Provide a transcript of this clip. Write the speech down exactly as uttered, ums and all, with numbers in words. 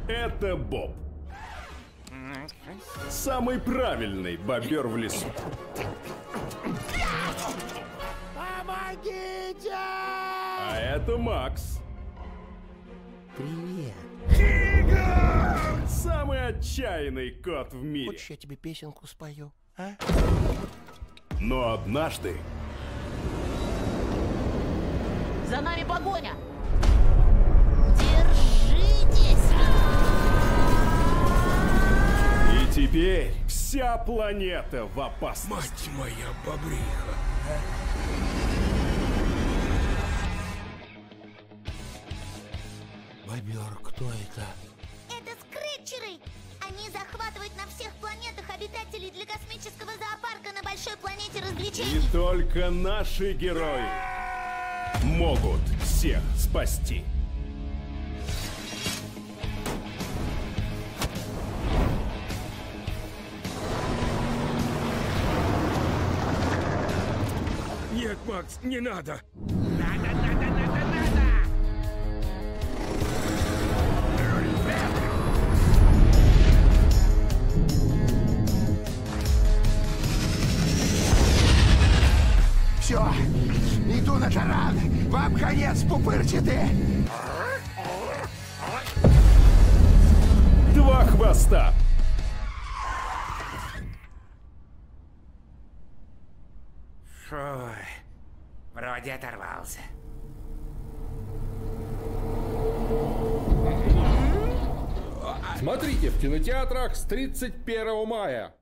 Это Боб. Самый правильный бобер в лесу. Помогите! А это Макс. Привет. Самый отчаянный кот в мире. Хочешь, я тебе песенку спою, а? Но однажды... За нами погоня! Держитесь! И теперь вся планета в опасности. Мать моя бобриха. Бобер, кто это? Это скретчеры! Они захватывают на всех планетах обитателей для космического зоопарка на большой планете развлечений. И только наши герои могут всех спасти. Нет, Макс, не надо. Надо, надо, надо, надо! Все, иду на таран. Вам конец, пупырчатые. Два хвоста. Ой, вроде оторвался. Смотрите в кинотеатрах с тридцать первого мая.